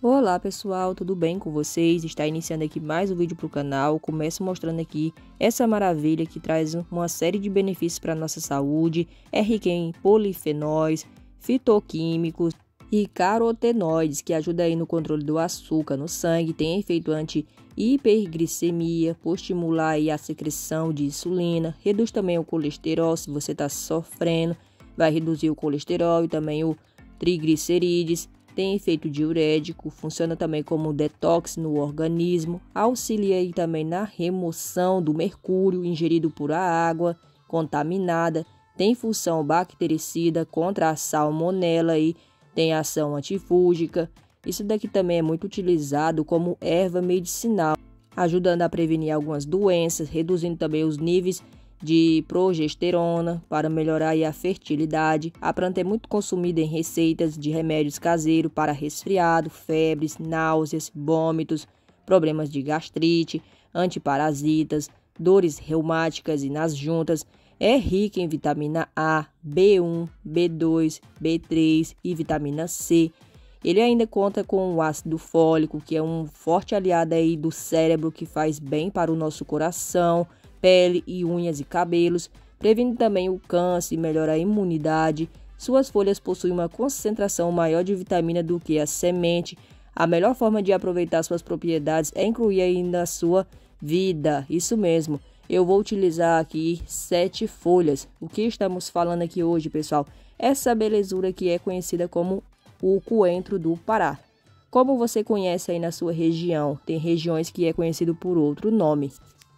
Olá pessoal, tudo bem com vocês? Está iniciando aqui mais um vídeo para o canal. Começo mostrando aqui essa maravilha que traz uma série de benefícios para a nossa saúde. É rica em polifenóis, fitoquímicos e carotenoides, que ajuda aí no controle do açúcar no sangue. Tem efeito anti-hiperglicemia, por estimular aí a secreção de insulina. Reduz também o colesterol, se você está sofrendo. Vai reduzir o colesterol e também o triglicerídeos. Tem efeito diurético, funciona também como detox no organismo, auxilia aí também na remoção do mercúrio ingerido por a água contaminada, tem função bactericida contra a salmonela e tem ação antifúngica. Isso daqui também é muito utilizado como erva medicinal, ajudando a prevenir algumas doenças, reduzindo também os níveis de progesterona para melhorar aí a fertilidade. A planta é muito consumida em receitas de remédios caseiros para resfriado, febres, náuseas, vômitos, problemas de gastrite, antiparasitas, dores reumáticas e nas juntas. É rica em vitamina A, B1, B2, B3 e vitamina C. Ele ainda conta com o ácido fólico, que é um forte aliado aí do cérebro, que faz bem para o nosso coração, pele e unhas e cabelos, previne também o câncer e melhora a imunidade. Suas folhas possuem uma concentração maior de vitamina do que a semente. A melhor forma de aproveitar suas propriedades é incluir aí na sua vida. Isso mesmo, eu vou utilizar aqui 7 folhas. O que estamos falando aqui hoje, pessoal? Essa belezura que é conhecida como o coentro do Pará. Como você conhece aí na sua região, tem regiões que é conhecido por outro nome.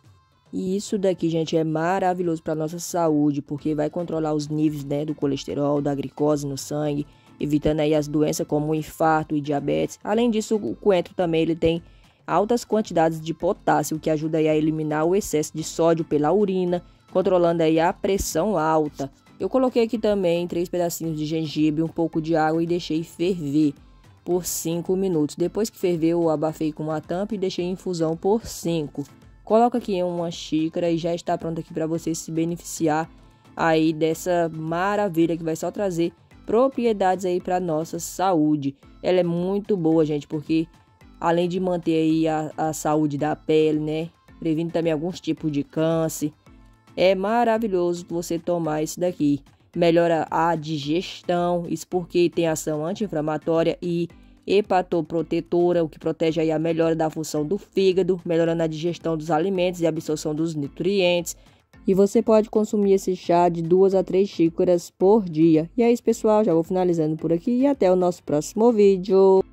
E isso daqui, gente, é maravilhoso para a nossa saúde, porque vai controlar os níveis, né, do colesterol, da glicose no sangue, evitando aí as doenças como o infarto e diabetes. Além disso, o coentro também ele tem altas quantidades de potássio, que ajuda aí a eliminar o excesso de sódio pela urina, controlando aí a pressão alta. Eu coloquei aqui também 3 pedacinhos de gengibre, um pouco de água e deixei ferver por 5 minutos. Depois que ferveu, eu abafei com uma tampa e deixei em infusão por 5. Coloca aqui em uma xícara e já está pronto aqui para você se beneficiar aí dessa maravilha que vai só trazer propriedades aí para nossa saúde. Ela é muito boa, gente, porque além de manter aí a saúde da pele, né, previne também alguns tipos de câncer. É maravilhoso você tomar isso daqui. Melhora a digestão, isso porque tem ação anti-inflamatória e hepatoprotetora, o que protege aí a melhora da função do fígado, melhorando a digestão dos alimentos e a absorção dos nutrientes. E você pode consumir esse chá de 2 a 3 xícaras por dia. E é isso, pessoal, já vou finalizando por aqui e até o nosso próximo vídeo.